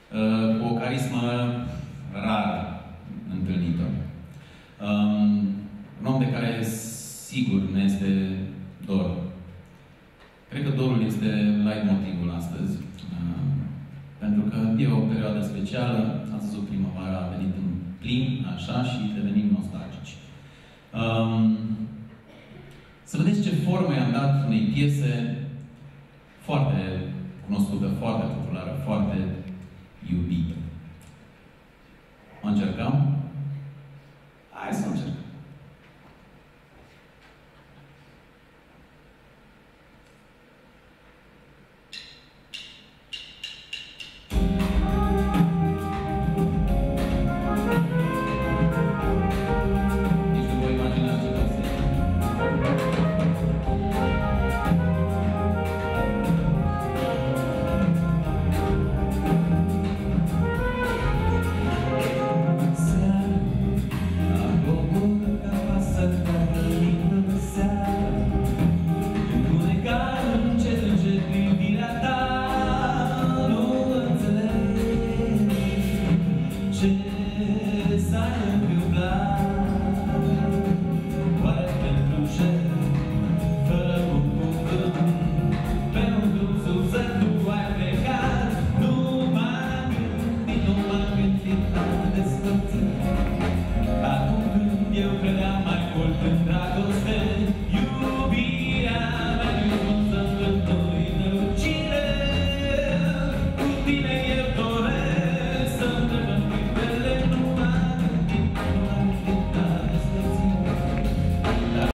cu o carismă rar întâlnită. Un om de care sigur ne este dor. Cred că dorul este leitmotivul astăzi. Pentru că e o perioadă specială, ați văzut primăvara a venit în plin, așa, și devenim nostalgici. Să vedeți ce formă i-am dat unei piese foarte cunoscută, foarte populară, foarte